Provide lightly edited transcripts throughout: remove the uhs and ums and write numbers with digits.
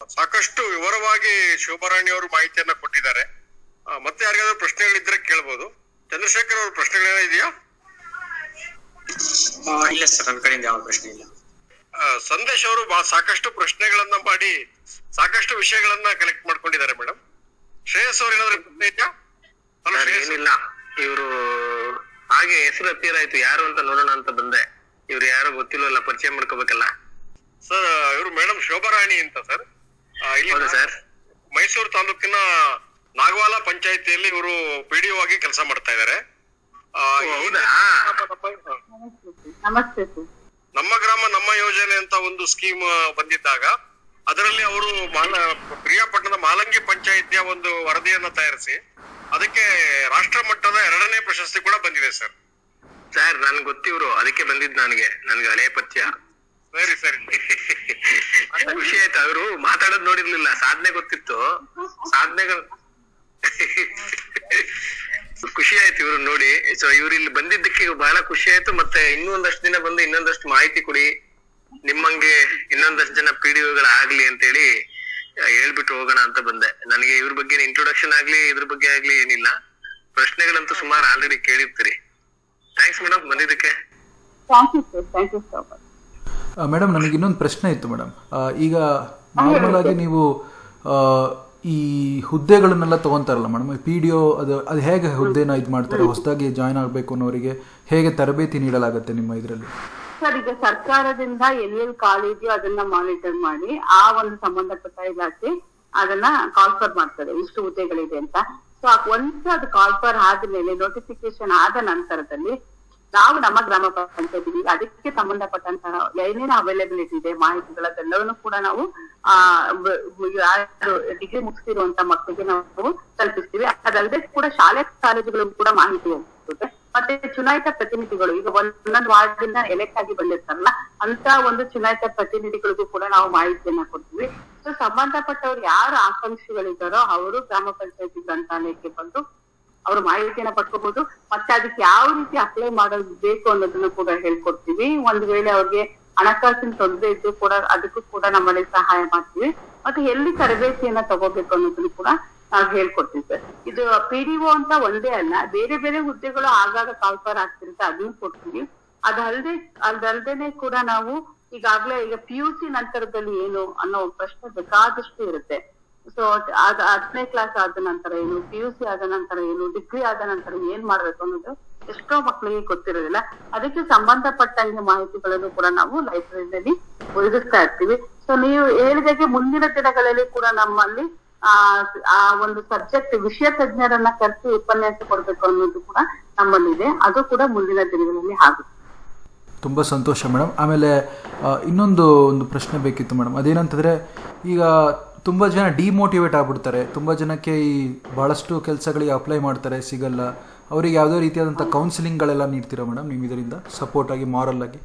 ಸಾಕಷ್ಟು ವಿವರವಾಗಿ ಶೋಭಾರಾಣಿ ಅವರು ಮಾಹಿತಿಯನ್ನ ಕೊಟ್ಟಿದ್ದಾರೆ. ಮತ್ತೆ ಯಾರಿಗಾದ್ರೂ ಪ್ರಶ್ನೆಗಳಿದ್ರೆ ಕೇಳ್ಬೋದು. ಚಂದ್ರಶೇಖರ್ ಅವ್ರ ಪ್ರಶ್ನೆಗಳೇನೋ ಇದೆಯಾ? ಇಲ್ಲ ಸರ್, ನನ್ನ ಕಡೆಯಿಂದ ಯಾವ ಪ್ರಶ್ನೆ ಇಲ್ಲ. ಸಂದೇಶ್ ಅವರು ಸಾಕಷ್ಟು ಪ್ರಶ್ನೆಗಳನ್ನ ಮಾಡಿ ಸಾಕಷ್ಟು ವಿಷಯಗಳನ್ನ ಕಲೆಕ್ಟ್ ಮಾಡ್ಕೊಂಡಿದ್ದಾರೆ ಮೇಡಮ್. ಶ್ರೇಯಸ್ ಅವ್ರ ಏನಾದ್ರು ಪ್ರಶ್ನೆ ಇದೆಯಾ? ಏನಿಲ್ಲ, ಇವರು ಹಾಗೆ ಹೆಸರು ಅಪಿಯರ್ ಆಯ್ತು, ಯಾರು ಅಂತ ನೋಡೋಣ ಅಂತ ಬಂದೆ. ಇವ್ರು ಯಾರು ಗೊತ್ತಿಲ್ವಲ್ಲ, ಪರಿಚಯ ಮಾಡ್ಕೋಬೇಕಲ್ಲ ಸರ್. ಇವರು ಮೇಡಮ್ ಶೋಭಾರಾಣಿ ಅಂತ ಸರ್. ಹೌದು ಸರ್. ಮೈಸೂರು ತಾಲೂಕಿನ ನಾಗವಾಲ ಪಂಚಾಯತಿಯಲ್ಲಿ ಇವರು ಪಿಡಿಒ ಆಗಿ ಕೆಲಸ ಮಾಡ್ತಾ ಇದ್ದಾರೆ. ಹೌದಾ? ನಮಸ್ತೆ ಸರ್. ನಮ್ಮ ಗ್ರಾಮ ನಮ್ಮ ಯೋಜನೆ ಅಂತ ಒಂದು ಸ್ಕೀಮ್ ಬಂದಿದ್ದಾಗ ಅದರಲ್ಲಿ ಅವರು ಪ್ರಿಯಾಪಟ್ಟಣದ ಮಾಲಂಗಿ ಪಂಚಾಯಿತಿಯ ಒಂದು ವರದಿಯನ್ನ ತಯಾರಿಸಿ ಅದಕ್ಕೆ ರಾಷ್ಟ್ರ ಮಟ್ಟದ 2ನೇ ಪ್ರಶಸ್ತಿ ಕೂಡ ಬಂದಿದೆ ಸರ್. ಸರ್ ನನ್ಗೆ ಗೊತ್ತಿವ್ರು, ಅದಕ್ಕೆ ಬಂದಿದ್ ನನ್ಗೆ ಹಳೆ ಪರಿಚಯ. ಸರಿ ಸರಿ. ಖುಷಿ ಆಯ್ತು, ಅವರು ಮಾತಾಡೋದ್ ನೋಡಿರ್ಲಿಲ್ಲ, ಸಾಧನೆ ಗೊತ್ತಿತ್ತು. ಸಾಧನೆಗಳು ಖುಷಿ ಆಯ್ತು ಇವ್ರು ನೋಡಿ. ಸೊ ಇವ್ರು ಇಲ್ಲಿ ಬಂದಿದ್ದಕ್ಕೆ ಬಹಳ ಖುಷಿ ಆಯ್ತು. ಮತ್ತೆ ಇನ್ನೂ ಒಂದಷ್ಟು ದಿನ ಬಂದು ಇನ್ನೊಂದಷ್ಟು ಮಾಹಿತಿ ಕೊಡಿ, ನಿಮ್ಮಂಗೆ ಇನ್ನೊಂದಷ್ಟು ಜನ PDOಗಳಾಗ್ಲಿ ಅಂತೇಳಿ ಹೇಳ್ಬಿಟ್ಟು ಹೋಗೋಣ ಅಂತ ಬಂದೆ. ನನಗೆ ಇವ್ರ ಬಗ್ಗೆ ಇಂಟ್ರೊಡಕ್ಷನ್ ಆಗ್ಲಿ ಇದ್ರ ಬಗ್ಗೆ ಆಗ್ಲಿ ಏನಿಲ್ಲ. ಪ್ರಶ್ನೆಗಳಂತೂ ಸುಮಾರು ಆಲ್ರೆಡಿ ಕೇಳಿರ್ತೀರಿ. ಥ್ಯಾಂಕ್ಸ್ ಮೇಡಮ್ ಬಂದಿದ್ದಕ್ಕೆ. ಮೇಡಮ್ ನನಗೆ ಇನ್ನೊಂದು ಪ್ರಶ್ನೆ ಇತ್ತು ಮೇಡಮ್. ಈಗ ನಾರ್ಮಲ್ ಆಗಿ ನೀವು ಈ ಹುದ್ದೆಗಳನ್ನೆಲ್ಲ ತಗೊಂತಾರಲ್ಲ ಮೇಡಮ್, PDO ಅದು ಹೇಗೆ ಹುದ್ದೆನ ಇದು ಮಾಡ್ತಾರೆ? ಹೊಸದಾಗಿ ಜಾಯ್ನ್ ಆಗಬೇಕು ಅನ್ನೋರಿಗೆ ಹೇಗೆ ತರಬೇತಿ ನೀಡಲಾಗುತ್ತೆ ನಿಮ್ಮ ಇದರಲ್ಲಿ? ಸರ್, ಈಗ ಸರ್ಕಾರದಿಂದ ಎಲ್ಲೆಲ್ಲಿ ಕಾಲೇಜು ಅದನ್ನ ಮಾನಿಟರ್ ಮಾಡಿ ಆ ಒಂದು ಸಂಬಂಧಪಟ್ಟ ಇಲಾಖೆ ಅದನ್ನ ಕಾಲ್ಫರ್ ಮಾಡ್ತದೆ, ಇಷ್ಟು ಹುದ್ದೆಗಳಿದೆ ಅಂತ. ಸೊ ಒಂದ್ಸ ಅದು ಕಾಲ್ಫರ್ ಆದ್ಮೇಲೆ ನೋಟಿಫಿಕೇಶನ್ ಆದ ನಂತರದಲ್ಲಿ ನಾವು ನಮ್ಮ ಗ್ರಾಮ ಪಂಚಾಯತಿಗೆ ಅದಕ್ಕೆ ಸಂಬಂಧಪಟ್ಟಂತಹ ಏನೇನು ಅವೈಲಬಿಲಿಟಿ ಇದೆ ಮಾಹಿತಿಗಳನ್ನೆಲ್ಲವನ್ನೂ ಕೂಡ ನಾವು ಡಿಗ್ರಿ ಮುಗಿಸಿರುವಂತ ಮಕ್ಕಳಿಗೆ ನಾವು ತಲುಪಿಸ್ತೀವಿ. ಅದಲ್ಲದೆ ಕೂಡ ಶಾಲೆ ಕಾಲೇಜುಗಳಿಗೂ ಕೂಡ ಮಾಹಿತಿ ಹೋಗುತ್ತೆ. ಮತ್ತೆ ಚುನಾಯಿತ ಪ್ರತಿನಿಧಿಗಳು, ಈಗ ಒಂದೊಂದು ವಾರ್ಡಿಂದ ಎಲೆಕ್ಟ್ ಆಗಿ ಬಂದಿರ್ತಾರಲ್ಲ ಅಂತ ಒಂದು ಚುನಾಯಿತ ಪ್ರತಿನಿಧಿಗಳಿಗೂ ಕೂಡ ನಾವು ಮಾಹಿತಿಯನ್ನ ಕೊಡ್ತೀವಿ. ಸೊ ಸಂಬಂಧಪಟ್ಟವ್ರು ಯಾರು ಆಕಾಂಕ್ಷಿಗಳಿದ್ದಾರೋ ಅವರು ಗ್ರಾಮ ಪಂಚಾಯತಿ ಗ್ರಂಥಾಲಯಕ್ಕೆ ಬಂದು ಅವರು ಮಾಹಿತಿಯನ್ನ ಪಡ್ಕೋಬಹುದು. ಮತ್ತೆ ಅದಕ್ಕೆ ಯಾವ ರೀತಿ ಅಪ್ಲೈ ಮಾಡೋದು ಬೇಕು ಅನ್ನೋದನ್ನು ಕೂಡ ಹೇಳ್ಕೊಡ್ತೀವಿ. ಒಂದ್ ವೇಳೆ ಅವ್ರಿಗೆ ಹಣಕಾಸಿನ ತೊಂದರೆ ಇದ್ದು ಕೂಡ ಅದಕ್ಕೂ ಕೂಡ ನಮ್ಮಲ್ಲಿ ಸಹಾಯ ಮಾಡ್ತೀವಿ. ಮತ್ತೆ ಎಲ್ಲಿ ತರಬೇತಿಯನ್ನ ತಗೋಬೇಕು ಅನ್ನೋದನ್ನು ಕೂಡ ನಾವು ಹೇಳ್ಕೊಡ್ತೀವಿ ಸರ್. ಇದು PDO ಅಂತ ಒಂದೇ ಅಲ್ಲ, ಬೇರೆ ಬೇರೆ ಹುದ್ದೆಗಳು ಆಗಾಗ ಕಾಲ್ಫರ್ ಆಗ್ತಿರುತ್ತೆ, ಅದನ್ನು ಕೊಡ್ತೀವಿ. ಅದಲ್ದೇನೆ ಕೂಡ ನಾವು ಈಗಾಗ್ಲೇ ಈಗ PUC ನಂತರದಲ್ಲಿ ಏನು ಅನ್ನೋ ಪ್ರಶ್ನೆ ಬೇಕಾದಷ್ಟು ಇರುತ್ತೆ. ಸೊ ಅದ್ 10ನೇ ಕ್ಲಾಸ್ ಆದ ನಂತರ ಏನು, PUC ಆದ ನಂತರ ಏನು, ಡಿಗ್ರಿ ಆದ ನಂತರ ಏನ್ ಮಾಡ್ಬೇಕು ಅನ್ನೋದು ಎಷ್ಟೋ ಮಕ್ಕಳಿಗೆ ಗೊತ್ತಿರೋದಿಲ್ಲ. ಅದಕ್ಕೆ ಸಂಬಂಧಪಟ್ಟಂಗೆ ಮಾಹಿತಿಗಳನ್ನು ಕೂಡ ನಾವು ಲೈಬ್ರರಿಯಲ್ಲಿ ಒದಗಿಸ್ತಾ ಇರ್ತೀವಿ. ಸೊ ನೀವು ಹೇಳಿದಾಗೆ ಮುಂದಿನ ದಿನಗಳಲ್ಲಿ ಕೂಡ ನಮ್ಮಲ್ಲಿ ಆ ಒಂದು ಸಬ್ಜೆಕ್ಟ್ ವಿಷಯ ತಜ್ಞರನ್ನ ಕರೆಸಿ ಉಪನ್ಯಾಸ ಕೊಡ್ಬೇಕು ಅನ್ನೋದು ಕೂಡ ನಮ್ಮಲ್ಲಿದೆ. ಅದು ಕೂಡ ಮುಂದಿನ ದಿನಗಳಲ್ಲಿ ಆಗುತ್ತೆ. ತುಂಬ ಸಂತೋಷ ಮೇಡಮ್. ಆಮೇಲೆ ಇನ್ನೊಂದು ಪ್ರಶ್ನೆ ಬೇಕಿತ್ತು ಮೇಡಮ್. ಅದೇನಂತಂದರೆ ಈಗ ತುಂಬ ಜನ ಡಿಮೋಟಿವೇಟ್ ಆಗ್ಬಿಡ್ತಾರೆ. ತುಂಬ ಜನಕ್ಕೆ ಈ ಭಾಳಷ್ಟು ಕೆಲಸಗಳಿಗೆ ಅಪ್ಲೈ ಮಾಡ್ತಾರೆ, ಸಿಗಲ್ಲ. ಅವರಿಗೆ ಯಾವುದೇ ರೀತಿಯಾದಂಥ ಕೌನ್ಸಿಲಿಂಗ್ಗಳೆಲ್ಲ ನೀಡ್ತೀರಾ ಮೇಡಮ್ ನೀವು ಇದರಿಂದ ಸಪೋರ್ಟ್ ಆಗಿ, ಮಾರಲ್ ಆಗಿ?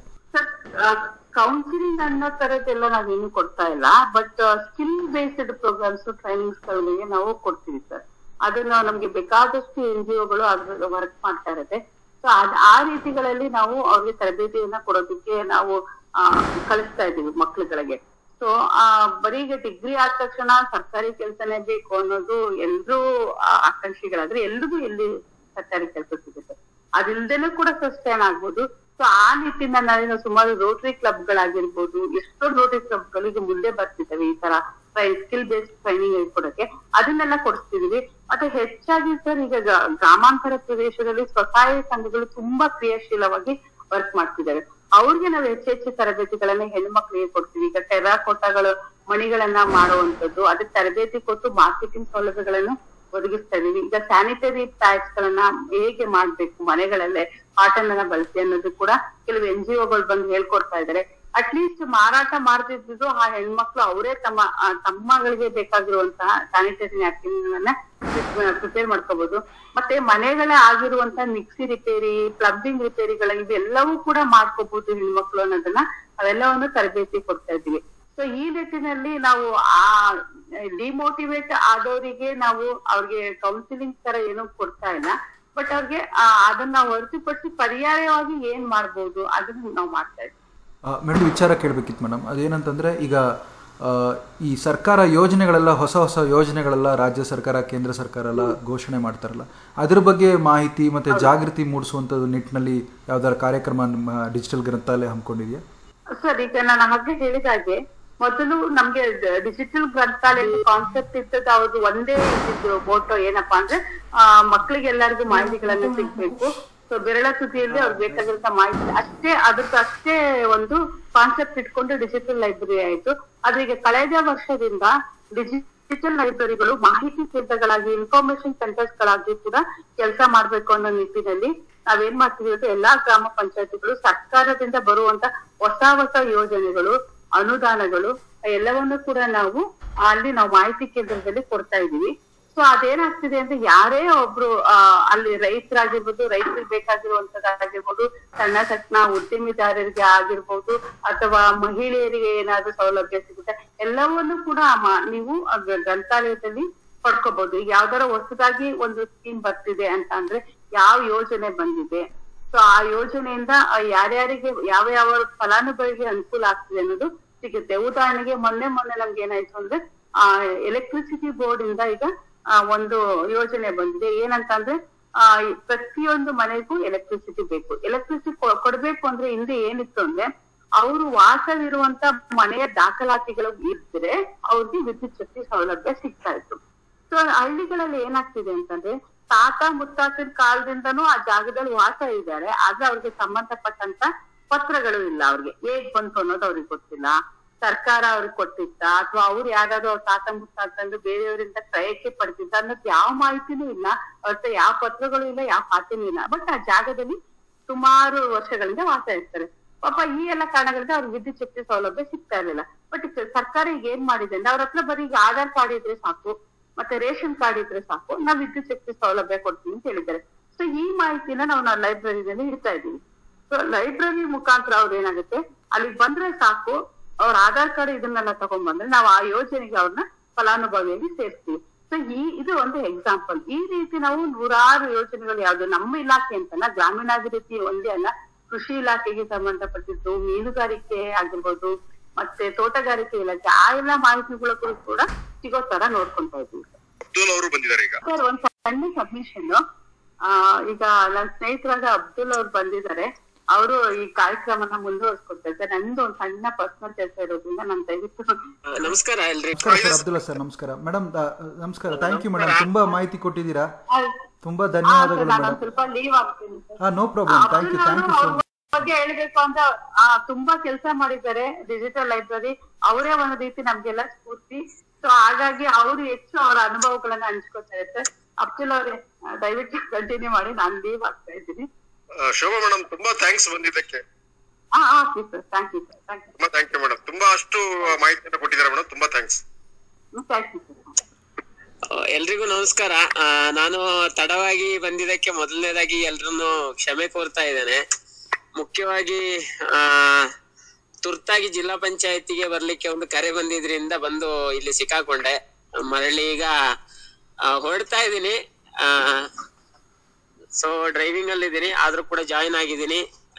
ಕೌನ್ಸಿಲಿಂಗ್ ಅನ್ನೋ ತರದ್ದೆಲ್ಲ ನಾವೇನು ಕೊಡ್ತಾ ಇಲ್ಲ. But skill based programs, trainings ಗಳಿಗೆ ನಾವು ಕೊಡ್ತೀವಿ ಸರ್. ಅದನ್ನ ನಮ್ಗೆ ಬೇಕಾದಷ್ಟು NGOಗಳು ಅದ್ರ ವರ್ಕ್ ಮಾಡ್ತಾ ಇರುತ್ತೆ. ಸೊ ಆ ರೀತಿಗಳಲ್ಲಿ ನಾವು ಅವ್ರಿಗೆ ತರಬೇತಿಯನ್ನ ಕೊಡೋದಕ್ಕೆ ನಾವು ಕಳಿಸ್ತಾ ಇದ್ದೀವಿ ಮಕ್ಳುಗಳಿಗೆ. ಸೊ ಬರೀ ಈಗ ಡಿಗ್ರಿ ಆದ ತಕ್ಷಣ ಸರ್ಕಾರಿ ಕೆಲಸನೇ ಬೇಕು ಅನ್ನೋದು ಎಲ್ರೂ ಆಕಾಂಕ್ಷಿಗಳಾದ್ರೆ ಎಲ್ರಿಗೂ ಎಲ್ಲಿ ಸರ್ಕಾರಿ ಕೆಲಸ ಸಿಗುತ್ತೆ, ಅದಿಲ್ದೇನೂ ಕೂಡ ಸಸ್ಟೈನ್ ಆಗ್ಬೋದು. ಸೊ ಆ ನಿಟ್ಟಿನಲ್ಲಿ ನಾವು ಸುಮಾರು ರೋಟರಿ ಕ್ಲಬ್ಗಳಾಗಿರ್ಬೋದು, ಎಷ್ಟೋ ರೋಟರಿ ಕ್ಲಬ್ಗಳಿಗೆ ಮುಂದೆ ಬರ್ತಿದ್ದಾವೆ ಈ ತರ ಸ್ಕಿಲ್ ಬೇಸ್ಡ್ ಟ್ರೈನಿಂಗ್ ಹೇಳ್ಕೊಡಕ್ಕೆ. ಅದನ್ನೆಲ್ಲ ಕೊಡಿಸ್ತಿದೀವಿ. ಮತ್ತೆ ಹೆಚ್ಚಾಗಿ ಸರ್ ಈಗ ಗ್ರಾಮಾಂತರ ಪ್ರದೇಶದಲ್ಲಿ ಸ್ವಸಹಾಯ ಸಂಘಗಳು ತುಂಬಾ ಕ್ರಿಯಾಶೀಲವಾಗಿ ವರ್ಕ್ ಮಾಡ್ತಿದ್ದಾರೆ. ಅವ್ರಿಗೆ ನಾವು ಹೆಚ್ಚೆಚ್ಚು ತರಬೇತಿಗಳನ್ನ ಹೆಣ್ಮಕ್ಳಿಗೆ ಕೊಡ್ತೀವಿ. ಈಗ ಟೆರಾಕೋಟಾಗಳು ಮಣಿಗಳನ್ನ ಮಾಡುವಂತದ್ದು, ಅದಕ್ಕೆ ತರಬೇತಿ ಕೊಟ್ಟು ಮಾರ್ಕೆಟಿಂಗ್ ಸೌಲಭ್ಯಗಳನ್ನು ಒದಗಿಸ್ತಾ ಇದೀವಿ. ಈಗ ಸ್ಯಾನಿಟರಿ ಪ್ಯಾಡ್ಸ್ ಗಳನ್ನ ಹೇಗೆ ಮಾಡ್ಬೇಕು ಮನೆಗಳಲ್ಲೇ ಕಾಟನ್ ಅನ್ನ ಬಳಸಿ ಅನ್ನೋದು ಕೂಡ ಕೆಲವು NGOಗಳು ಬಂದು ಹೇಳ್ಕೊಡ್ತಾ ಇದ್ದಾರೆ. ಅಟ್ಲೀಸ್ಟ್ ಮಾರಾಟ ಮಾಡ್ತಿದ್ದು ಆ ಹೆಣ್ಮಕ್ಳು ಅವರೇ ತಮ್ಮಗಳಿಗೆ ಬೇಕಾಗಿರುವಂತಹ ಸ್ಯಾನಿಟರಿ ನ್ಯಾಪ್ಕಿನ್ ಅನ್ನ ಪ್ರಿಪೇರ್ ಮಾಡ್ಕೋಬಹುದು. ಮತ್ತೆ ಮನೆಗಳೇ ಆಗಿರುವಂತಹ ಮಿಕ್ಸಿ ರಿಪೇರಿ, ಪ್ಲಂಬಿಂಗ್ ರಿಪೇರಿಗಳ ಇವೆಲ್ಲವೂ ಕೂಡ ಮಾಡ್ಕೋಬಹುದು ಹೆಣ್ಮಕ್ಳು ಅನ್ನೋದನ್ನ ಅವೆಲ್ಲವನ್ನು ತರಬೇತಿ ಕೊಡ್ತಾ ಇದ್ದೀವಿ. ಸೊ ಈ ನಿಟ್ಟಿನಲ್ಲಿ ನಾವು ಆ ಡಿಮೋಟಿವೇಟ್ ಆದವರಿಗೆ ನಾವು ಅವ್ರಿಗೆ ಕೌನ್ಸಿಲಿಂಗ್ ತರ ಏನೂ ಕೊಡ್ತಾ ಇಲ್ಲ. ಬಟ್ ಅವ್ರಿಗೆ ಅದನ್ನ ಹೊರತುಪಡಿಸಿ ಪರ್ಯಾಯವಾಗಿ ಏನ್ ಮಾಡ್ಬೋದು ಅದನ್ನ ನಾವು ಮಾಡ್ತಾ ಇದ್ದೀವಿ. ಮೇಡಮ್ ವಿಚಾರ ಕೇಳಬೇಕಿತ್ತು ಮೇಡಮ್. ಅದೇನಂತಂದರೆ ಈಗ ಈ ಸರ್ಕಾರ ಯೋಜನೆಗಳೆಲ್ಲ ಹೊಸ ಹೊಸ ಯೋಜನೆಗಳೆಲ್ಲ ರಾಜ್ಯ ಸರ್ಕಾರ ಕೇಂದ್ರ ಸರ್ಕಾರ ಎಲ್ಲ ಘೋಷಣೆ ಮಾಡ್ತಾರಲ್ಲ, ಅದ್ರ ಬಗ್ಗೆ ಮಾಹಿತಿ ಮತ್ತು ಜಾಗೃತಿ ಮೂಡಿಸುವಂಥದ್ದು ನಿಟ್ಟಿನಲ್ಲಿ ಯಾವ್ದಾದ್ರು ಕಾರ್ಯಕ್ರಮ ನಿಮ್ಮ ಡಿಜಿಟಲ್ ಗ್ರಂಥಾಲಯ ಹಮ್ಮಿಕೊಂಡಿದೆಯಾ? ಸರ್, ಈಗ ನಾನು ಹಾಗೆ ಹೇಳಿದ ಹಾಗೆ ಮೊದಲು ನಮ್ಗೆ ಡಿಜಿಟಲ್ ಗ್ರಂಥಾಲಯದ ಕಾನ್ಸೆಪ್ಟ್ ಇದ್ದದ್ದು ಅವ್ರದ್ದು ಒಂದೇ ಇದ್ದಿದ್ದು ಮೋಟೋ ಏನಪ್ಪಾ ಅಂದ್ರೆ ಮಕ್ಕಳಿಗೆ ಎಲ್ಲರಿಗೂ ಮಾಹಿತಿಗಳನ್ನ ಸಿಗ್ಬೇಕು. ಸೊ ಬೆರಳ ತುದಿಯಲ್ಲಿ ಅವ್ರಿಗೆ ಬೇಕಾಗಿರೋ ಮಾಹಿತಿ ಅಷ್ಟೇ, ಅಷ್ಟೇ ಒಂದು ಕಾನ್ಸೆಪ್ಟ್ ಇಟ್ಕೊಂಡು ಡಿಜಿಟಲ್ ಲೈಬ್ರರಿ ಆಯ್ತು. ಆದ್ರೆ ಈಗ ಕಳೆದ ವರ್ಷದಿಂದ ಡಿಜಿಟಲ್ ಲೈಬ್ರರಿಗಳು ಮಾಹಿತಿ ಕೇಂದ್ರಗಳಾಗಿ, ಇನ್ಫಾರ್ಮೇಶನ್ ಸೆಂಟರ್ಸ್ ಗಳಾಗಿ ಕೂಡ ಕೆಲಸ ಮಾಡ್ಬೇಕು ಅನ್ನೋ ನಿಟ್ಟಿನಲ್ಲಿ ನಾವೇನ್ ಮಾಡ್ತೀವಿ ಅಂದ್ರೆ ಎಲ್ಲಾ ಗ್ರಾಮ ಪಂಚಾಯತಿಗಳು ಸರ್ಕಾರದಿಂದ ಬರುವಂತ ಹೊಸ ಹೊಸ ಯೋಜನೆಗಳು, ಅನುದಾನಗಳು ಎಲ್ಲವನ್ನೂ ಕೂಡ ನಾವು ಮಾಹಿತಿ ಕೇಂದ್ರದಲ್ಲಿ ಕೊಡ್ತಾ ಇದೀವಿ. ಸೊ ಅದೇನಾಗ್ತಿದೆ ಅಂದ್ರೆ ಯಾರೇ ಒಬ್ರು ಅಲ್ಲಿ ರೈತರಿಗೆ ಬೇಕಾಗಿರುವಂತದ್ದಾಗಿರ್ಬೋದು, ಸಣ್ಣ ಸಣ್ಣ ಉದ್ಯಮಿದಾರರಿಗೆ ಆಗಿರ್ಬೋದು, ಅಥವಾ ಮಹಿಳೆಯರಿಗೆ ಏನಾದ್ರೂ ಸೌಲಭ್ಯ ಸಿಗುತ್ತೆ, ಎಲ್ಲವನ್ನೂ ಕೂಡ ನೀವು ಗ್ರಂಥಾಲಯದಲ್ಲಿ ಪಡ್ಕೋಬಹುದು. ಈಗ ಯಾವ್ದಾರ ಹೊಸದಾಗಿ ಒಂದು ಸ್ಕೀಮ್ ಬರ್ತಿದೆ ಅಂತ ಅಂದ್ರೆ ಯಾವ ಯೋಜನೆ ಬಂದಿದೆ, ಸೊ ಆ ಯೋಜನೆಯಿಂದ ಯಾರ್ಯಾರಿಗೆ ಯಾವ ಯಾವ ಫಲಾನುಭವಿಗೆ ಅನುಕೂಲ ಆಗ್ತಿದೆ ಅನ್ನೋದು ಸಿಗುತ್ತೆ. ಉದಾಹರಣೆಗೆ ಮೊನ್ನೆ ನಮ್ಗೆ ಏನಾಯ್ತು ಅಂದ್ರೆ ಎಲೆಕ್ಟ್ರಿಸಿಟಿ ಬೋರ್ಡ್ ಇಂದ ಈಗ ಒಂದು ಯೋಜನೆ ಬಂದಿದೆ. ಏನಂತ ಅಂದ್ರೆ ಪ್ರತಿಯೊಂದು ಮನೆಗೂ ಎಲೆಕ್ಟ್ರಿಸಿಟಿ ಬೇಕು. ಎಲೆಕ್ಟ್ರಿಸಿಟಿ ಕೊಡ್ಬೇಕು ಅಂದ್ರೆ ಹಿಂದೆ ಏನಿತ್ತು ಅಂದ್ರೆ ಅವರು ವಾಸವಿರುವಂತ ಮನೆಯ ದಾಖಲಾತಿಗಳು ಇದ್ರೆ ಅವ್ರಿಗೆ ವಿದ್ಯುತ್ ಶಕ್ತಿ ಸೌಲಭ್ಯ ಸಿಗ್ತಾ ಇತ್ತು. ಸೊ ಹಳ್ಳಿಗಳಲ್ಲಿ ಏನಾಗ್ತಿದೆ ಅಂತಂದ್ರೆ ತಾತ ಮುತ್ತಾತನ ಕಾಲದಿಂದನೂ ಆ ಜಾಗದಲ್ಲಿ ವಾಸ ಇದ್ದಾರೆ, ಆದ್ರೆ ಅವ್ರಿಗೆ ಸಂಬಂಧಪಟ್ಟಂತ ಪತ್ರಗಳು ಇಲ್ಲ. ಅವ್ರಿಗೆ ಹೇಗ್ ಬಂತು ಅನ್ನೋದು ಅವ್ರಿಗೆ ಗೊತ್ತಿಲ್ಲ. ಸರ್ಕಾರ ಅವ್ರಿಗೆ ಕೊಟ್ಟಿದ್ದ ಅಥವಾ ಅವ್ರು ಯಾರಾದ್ರೂ ಅವ್ರ ತಾತ ಮುತ್ತಾತಂದು ಬೇರೆಯವರಿಂದ ಕ್ರಯಕ್ಕೆ ಪಡೆದಿದ್ದ ಅನ್ನೋದು ಯಾವ ಮಾಹಿತಿನೂ ಇಲ್ಲ. ಅವ್ರ ಯಾವ ಪತ್ರಗಳು ಇಲ್ಲ, ಯಾವ ಖಾತೆನೂ ಇಲ್ಲ. ಬಟ್ ಆ ಜಾಗದಲ್ಲಿ ಸುಮಾರು ವರ್ಷಗಳಿಂದ ವಾಸ ಇರ್ತಾರೆ. ಪಾಪ ಈ ಎಲ್ಲ ಕಾರಣಗಳಿಂದ ಅವ್ರಿಗೆ ವಿದ್ಯುತ್ ಶಕ್ತಿ ಸೌಲಭ್ಯ ಸಿಗ್ತಾ ಇರ್ಲಿಲ್ಲ. ಬಟ್ ಸರ್ಕಾರ ಈಗ ಏನ್ ಮಾಡಿದೆ ಅಂದ್ರೆ ಅವ್ರ ಹತ್ರ ಬರೀ ಈಗ ಆಧಾರ್ ಕಾರ್ಡ್ ಇದ್ರೆ ಸಾಕು, ಮತ್ತೆ ರೇಷನ್ ಕಾರ್ಡ್ ಇದ್ರೆ ಸಾಕು, ನಾವ್ ವಿದ್ಯುತ್ ಶಕ್ತಿ ಸೌಲಭ್ಯ ಕೊಡ್ತೀವಿ ಅಂತ ಹೇಳಿದ್ದಾರೆ. ಸೊ ಈ ಮಾಹಿತಿನ ನಾವು ಲೈಬ್ರರಿನಲ್ಲಿ ಇಡ್ತಾ ಇದೀವಿ. ಸೊ ಲೈಬ್ರರಿ ಮುಖಾಂತರ ಅವ್ರು ಏನಾಗುತ್ತೆ, ಅಲ್ಲಿಗೆ ಬಂದ್ರೆ ಸಾಕು, ಅವ್ರ ಆಧಾರ್ ಕಾರ್ಡ್ ಇದನ್ನೆಲ್ಲ ತಗೊಂಡ್ ಬಂದ್ರೆ ನಾವು ಆ ಯೋಜನೆಗೆ ಅವ್ರನ್ನ ಫಲಾನುಭವಿಯಾಗಿ ಸೇರ್ತೀವಿ. ಸೊ ಇದು ಒಂದು ಎಕ್ಸಾಂಪಲ್. ಈ ರೀತಿ ನಾವು ನೂರಾರು ಯೋಜನೆಗಳು ಯಾವ್ದು ನಮ್ಮ ಇಲಾಖೆ ಅಂತಲ್ಲ, ಗ್ರಾಮೀಣಾಭಿವೃದ್ಧಿ ಒಂದೇ ಅಲ್ಲ, ಕೃಷಿ ಇಲಾಖೆಗೆ ಸಂಬಂಧಪಟ್ಟಿದ್ದು, ಮೀನುಗಾರಿಕೆ ಆಗಿರ್ಬೋದು, ಮತ್ತೆ ತೋಟಗಾರಿಕೆ ಇಲಾಖೆ, ಆ ಎಲ್ಲಾ ಮಾಹಿತಿಗಳು ಕೂಡ ಸಿಗೋ ತರ ನೋಡ್ಕೊಂತಾ ಇದ್ದೀವಿ. ಅಬ್ದುಲ್ ಅವರು ಬಂದಿದ್ದಾರೆ ಈಗ. ಸರ್, ಒಂದ್ ಸಣ್ಣ ಸಬ್ಮಿಷನ್. ಈಗ ನನ್ನ ಸ್ನೇಹಿತರಾದ ಅಬ್ದುಲ್ ಅವ್ರು ಬಂದಿದ್ದಾರೆ. ಅವರು ಈ ಕಾರ್ಯಕ್ರಮನ ಮುಂದುವರ್ಸ್ಕೊಡ್ತಾ ಇದ್ದಾರೆ. ನಂದು ಒಂದ್ ಸಣ್ಣ ಪರ್ಸನಲ್ ಕೆಲಸ ಇರೋದ್ರಿಂದ ನಾನು ದಯವಿಟ್ಟು. ನಮಸ್ಕಾರ ಎಲ್ರಿಗೂ. ಅಬ್ದುಲ್ಲಾ ಸರ್ ನಮಸ್ಕಾರ. ಮೇಡಮ್ ನಮಸ್ಕಾರ. ಥ್ಯಾಂಕ್ ಯು ಮೇಡಮ್, ತುಂಬಾ ಮಾಹಿತಿ ಕೊಟ್ಟಿದ್ದೀರಾ. ತುಂಬಾ ಧನ್ಯವಾದಗಳು ಮೇಡಮ್. ಸ್ವಲ್ಪ ಲೀವ್ ಆಗ್ತೀನಿ. No problem. Thank you so much. ಬಗ್ಗೆ ಹೇಳ್ಬೇಕು ಅಂತ ತುಂಬಾ ಕೆಲಸ ಮಾಡಿದ್ದಾರೆ ಡಿಜಿಟಲ್ ಲೈಬ್ರರಿ. ಅವರೇ ಒಂದ್ ರೀತಿ ನಮ್ಗೆಲ್ಲ ಸ್ಫೂರ್ತಿ. ಸೊ ಹಾಗಾಗಿ ಅವರು ಹೆಚ್ಚು ಅವರ ಅನುಭವಗಳನ್ನ ಹಂಚ್ಕೊತಾ ಇರ್ತಾರೆ. ಅಬ್ದುಲ್ ಅವರೇ ದಯವಿಟ್ಟು ಕಂಟಿನ್ಯೂ ಮಾಡಿ, ನಾನು ಲೀವ್ ಆಗ್ತಾ ಇದ್ದೀನಿ. ಶೋಭಾ ಮೇಡಮ್, ತುಂಬಾ ಥ್ಯಾಂಕ್ಸ್ ಬಂದಿದ್ದಕ್ಕೆ. Thank you sir. ತುಂಬಾ ಥ್ಯಾಂಕ್ ಯು ಮೇಡಮ್. ತುಂಬಾ ಅಷ್ಟು ಮಾಹಿತಿಯನ್ನು ಕೊಟ್ಟಿದ್ದಾರೆ ಮೇಡಮ್. ತುಂಬಾ ಥ್ಯಾಂಕ್ಸ್. Thank you sir. ಎಲ್ರಿಗೂ ನಮಸ್ಕಾರ. ನಾನು ತಡವಾಗಿ ಬಂದಿದ್ದಕ್ಕೆ ಮೊದಲನೇದಾಗಿ ಎಲ್ರನ್ನು ಕ್ಷಮೆ ಕೋರ್ತಾ ಇದ್ದೇನೆ. ಮುಖ್ಯವಾಗಿ ತುರ್ತಾಗಿ ಜಿಲ್ಲಾ ಪಂಚಾಯತಿಗೆ ಬರ್ಲಿಕ್ಕೆ ಒಂದು ಕರೆ ಬಂದಿದ್ರಿಂದ ಬಂದು ಇಲ್ಲಿ ಸಿಕ್ಕಾಕೊಂಡೆ. ಮರಳಿ ಈಗ ಹೊರಡ್ತಾ ಇದ್ದೀನಿ. ಸೊ ಡ್ರೈವಿಂಗ್ ಅಲ್ಲಿ ಇದ್ದೀನಿ, ಆದ್ರೂ ಕೂಡ ಜಾಯಿನ್ ಆಗಿದ್ದೀನಿ.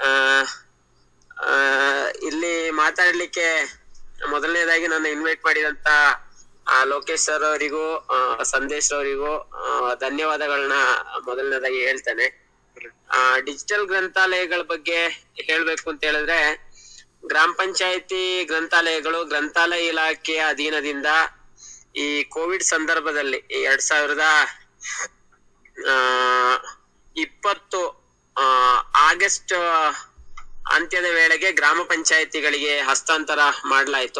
ಇಲ್ಲಿ ಮಾತಾಡ್ಲಿಕ್ಕೆ ಮೊದಲನೇದಾಗಿ ನನ್ನ ಇನ್ವೈಟ್ ಮಾಡಿದಂತ ಲೋಕೇಶ್ ಸರ್ ಅವರಿಗೂ ಸಂದೇಶ್ ಅವರಿಗೂ ಧನ್ಯವಾದಗಳನ್ನ ಮೊದಲನೇದಾಗಿ ಹೇಳ್ತೇನೆ. ಡಿಜಿಟಲ್ ಗ್ರಂಥಾಲಯಗಳ ಬಗ್ಗೆ ಹೇಳ್ಬೇಕು ಅಂತ ಹೇಳಿದ್ರೆ, ಗ್ರಾಮ ಪಂಚಾಯತಿ ಗ್ರಂಥಾಲಯಗಳು ಗ್ರಂಥಾಲಯ ಇಲಾಖೆಯ ಅಧೀನದಿಂದ ಈ ಕೋವಿಡ್ ಸಂದರ್ಭದಲ್ಲಿ 2020 ಆಗಸ್ಟ್ ಅಂತ್ಯದ ವೇಳೆಗೆ ಗ್ರಾಮ ಪಂಚಾಯತಿಗಳಿಗೆ ಹಸ್ತಾಂತರ ಮಾಡಲಾಯಿತು.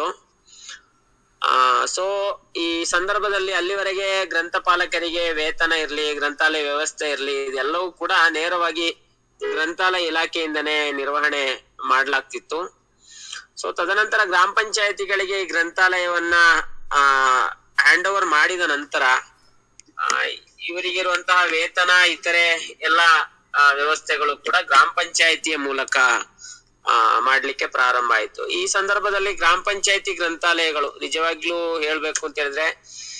ಸೊ ಈ ಸಂದರ್ಭದಲ್ಲಿ ಅಲ್ಲಿವರೆಗೆ ಗ್ರಂಥಪಾಲಕರಿಗೆ ವೇತನ ಇರ್ಲಿ, ಗ್ರಂಥಾಲಯ ವ್ಯವಸ್ಥೆ ಇರ್ಲಿ, ಇದೆಲ್ಲವೂ ಕೂಡ ನೇರವಾಗಿ ಗ್ರಂಥಾಲಯ ಇಲಾಖೆಯಿಂದನೇ ನಿರ್ವಹಣೆ ಮಾಡ್ಲಾಗ್ತಿತ್ತು. ಸೊ ತದನಂತರ ಗ್ರಾಮ ಪಂಚಾಯತಿಗಳಿಗೆ ಈ ಗ್ರಂಥಾಲಯವನ್ನ ಹ್ಯಾಂಡ್ ಓವರ್ ಮಾಡಿದ ನಂತರ ಇವರಿಗಿರುವಂತಹ ವೇತನ, ಇತರೆ ಎಲ್ಲ ವ್ಯವಸ್ಥೆಗಳು ಕೂಡ ಗ್ರಾಮ ಪಂಚಾಯತಿಯ ಮೂಲಕ ಮಾಡ್ಲಿಕ್ಕೆ ಪ್ರಾರಂಭ ಆಯ್ತು. ಈ ಸಂದರ್ಭದಲ್ಲಿ ಗ್ರಾಮ ಪಂಚಾಯತಿ ಗ್ರಂಥಾಲಯಗಳು ನಿಜವಾಗ್ಲೂ ಹೇಳ್ಬೇಕು ಅಂತ ಹೇಳಿದ್ರೆ,